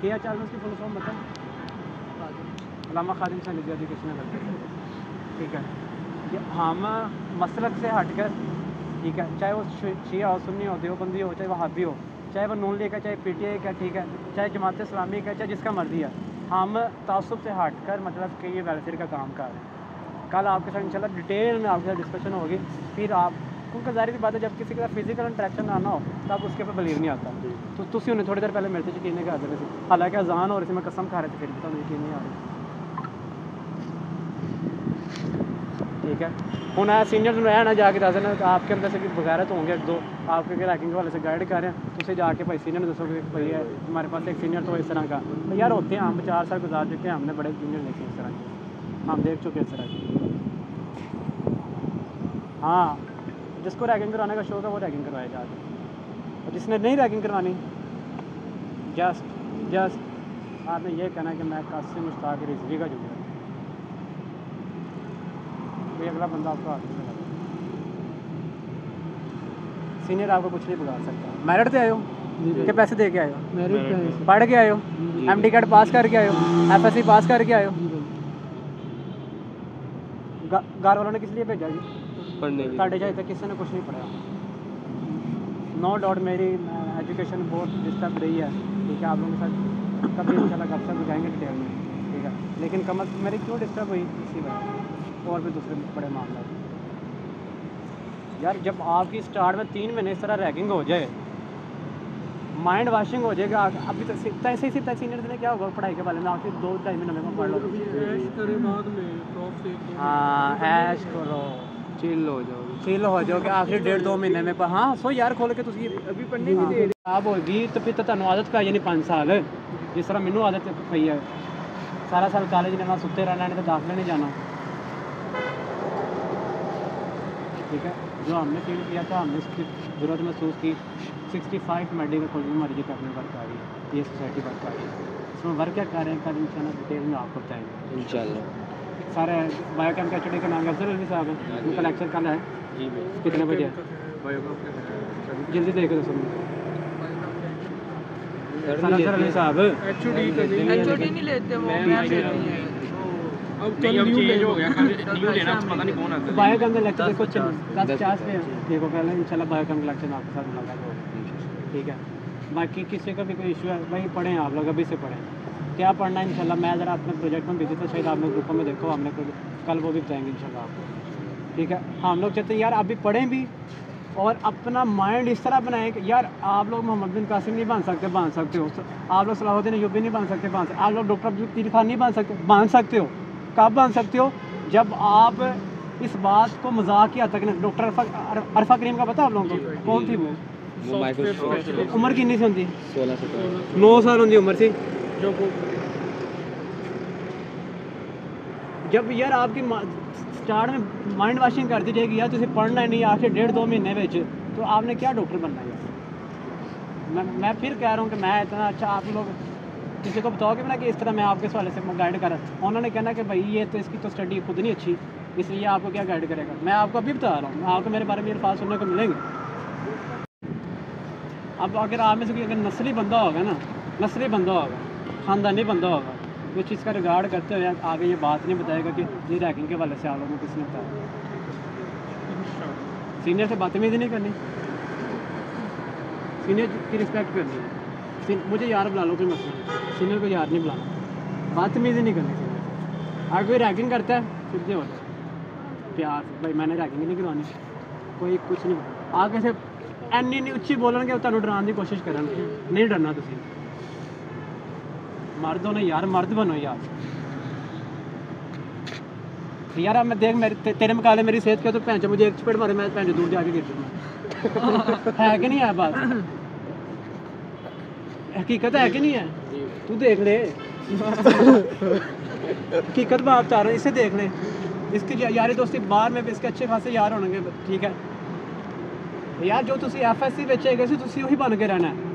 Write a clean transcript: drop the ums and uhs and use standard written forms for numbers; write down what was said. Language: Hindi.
KH उसकी फुल फॉर्म बताएं। अल्लामा खादिम सैनिक एजुकेशनल वेलफेयर, ठीक है। कि हम मसलक से हटकर, ठीक है, चाहे वो शिया हो, सुन्नी हो, देवबंदी हो, चाहे वहाबी हो, चाहे वो नून लीग का, चाहे PTI का, ठीक है, चाहे जमात इस्लामी का, चाहे जिसका मर्जी है, हम तासुब से हटकर मतलब कि ये वेलफेयर का काम कर रहे हैं। कल आपके साथ इंशाल्लाह डिटेल में आपके साथ डिस्कशन होगी, फिर आप क्योंकि ज़ाहिर सी बात है जब किसी के साथ फिजिकल इंटरेक्शन आना हो तब उसके ऊपर बिलीव नहीं आता। तो तुसी उन्हें थोड़ी देर पहले मिलते यकीन नहीं करते थे, हालांकि अजान हो रही थी, मैं कसम खा रहे थे, फिर भी तो यकीन नहीं आ रही, ठीक है। हूँ सीनियर रहना जाके दस देना आपके अंदर से बगैरत होंगे एक दो आपके रैंकिंग वाले से गाइड कर रहे हैं, तो उसे जाके भाई सीनियर दसोगे भाई हमारे पास एक सीनियर तो इस तरह का तो यार होते हैं, हम 4 साल गुजार चुके हैं, हमने बड़े सीनियर देखे इस तरह के, हम देख चुके इस तरह के। हाँ, जिसको रैगिंग कराने का शौक है वो रैगिंग करवाए जाके, और जिसने नहीं रैगिंग करवानी जस्ट आपने ये कहना है कि मैं कासिम मुश्ताक रिजवी का जुड़ा, कोई अगला बंदा आपको हाथ नहीं लगा, सीनियर आपको कुछ नहीं बिगाड़ सकता। मेरिट से आए हो कि पैसे दे के आए हो? मेरिट पे पढ़ के आए हो, MD कार्ड पास करके आए हो, FSC पास करके आए हो, घर वालों ने किस लिए भेजा जी? पढ़ने साढ़े चाहे तक किसी ने कुछ नहीं पढ़ा। नो डाउट मेरी एजुकेशन बहुत डिस्टर्ब रही है, ठीक है, आप लोगों के साथ कभी इंशाल्लाह गपशप दिखाएंगे डिटेल में, ठीक है, लेकिन कम अज़ मेरी क्यों डिस्टर्ब हुई इसी वजह और भी दूसरे बड़े मामला यार, जब आपकी स्टार्ट में 3 महीने इस तरह रैगिंग हो जाए, माइंड वॉशिंग हो जाएगा। अभी तक ऐसे ही सीनियर ने क्या होगा पढ़ाई के बारे में, आखिर 2-2.5 महीने में पढ़ लो, हाँ ऐश करो, चिल हो जाओगे आखिर 1.5-2 महीने में। हाँ सो यार खोल के तुसी अभी पढ़ने की दे आप होगी तो फिर तो तुहानू आदत पाई जानी 5 साल, जिस तरह मैनू आदत पई है, सारा साल कॉलेज जाना, सुते रहना, नहीं तो दाखिला नहीं जाना, ठीक है। जो हमने फील किया था, हमने उसकी ज़रूरत महसूस की। 65 मेडिकल कॉलेज में हमारी अपनी वर्क आ रही है, ये सोसाइटी वर्क आ रही है, इसमें वर्क क्या कर रहे हैं कल इंशाल्लाह डिटेल में आपको बताएंगे इंशाल्लाह। सारे बायोकेम का एचओडी का नाम अफजल अली साहब है, उनका लेक्चर कल है जी कितने बजे है? जल्दी देख दो सब अफजल अली साहब एचओडी नहीं लेते वो, मैम लेती हैं। अब चेंज हो गया, न्यू लेना पता नहीं कौन आता है। बायोकेम का लेक्चर देखो 10-50 पे देखो पहले इंशाल्लाह बायोकेम का लेक्चर आपके साथ मुलाकात होगी, ठीक है। बाकी किसी का भी कोई इशू है भाई पढ़ें, आप लोग अभी से पढ़ें, क्या पढ़ना है इंशाल्लाह। मैं ज़रा अपने प्रोजेक्ट में बिजी था, शायद आपने ग्रुपों में देखो, हमने कल वो भी बताएंगे इंशाल्लाह आपको, ठीक है। हम लोग चाहते हैं यार आप भी पढ़ें भी और अपना माइंड इस तरह बनाएं कि यार आप लोग मोहम्मद बिन कासिम नहीं बन सकते हो, आप लोग सलाहुद्दीन अय्यूबी नहीं बन सकते, आप लोग डॉक्टर अब्दुल खान नहीं बन सकते हो। कब बन सकते हो? जब आप इस बात को मजाक हद तक डॉक्टर अरफा करीम का पता आप लोगों को कौन थी? वो उम्र कितनी सी होंगी? 9 साल होंगी उम्र सी। जब यार आपकी स्टार्ट में माइंड वॉशिंग कर दी जाएगी यार तुझे पढ़ना ही नहीं आखिर 1.5-2 महीने में, तो आपने क्या डॉक्टर बनना है? मैं फिर कह रहा हूँ कि मैं इतना अच्छा आप लोग किसी को बताओगे ना कि इस तरह मैं आपके सवाल से गाइड कर रहा, उन्होंने कहना कि भाई ये तो इसकी तो स्टडी खुद नहीं अच्छी, इसलिए आपको क्या गाइड करेगा। मैं आपको अभी बता रहा हूँ, आपको मेरे बारे में अल्फाज सुनने को मिलेंगे। अब अगर आप में से कोई अगर नस्ली बंदा होगा, ख़ानदानी बंदा होगा, वो चीज़ का रिगार्ड करते हुए आगे ये बात नहीं बताएगा कि ये रैगिंग के वाले से आप लोगों को किसने बताया। सीनियर से बदतमीज़ी नहीं करनी, सीनियर की रिस्पेक्ट करनी है। मुझे यार बुला लो कोई मसला नहीं, सीनियर को यार नहीं बुलाना, बदतमीज़ी नहीं करनी सीनियर से। अगर कोई रैगिंग करता है सीधे होता है प्यार से, भाई मैंने रैगिंग नहीं करवानी, कोई कुछ नहीं आगे से एनी नहीं उच्ची बोलेंगे तुहानू डराने की कोशिश करें, नहीं डरना तुसीं। मर्द हो ना यार, मर्द बनो यार। अब मैं देख तेरे मुकाबले मेरी सेहत क्या, तो भैन मुझे एक चपेट मारे मैं भैन दूर जाके गिर दूँगा। है कि नहीं है बात? हकीकत है कि नहीं है? तू देख ले हकीकत बात चाह रहा है, इसे देख ले। इसकी यारी दोस्ती बाहर में भी इसके अच्छे खासे यार होंगे, ठीक है यार। जो तुसी FSC बेचेगे तुसी वही बन के रहना है।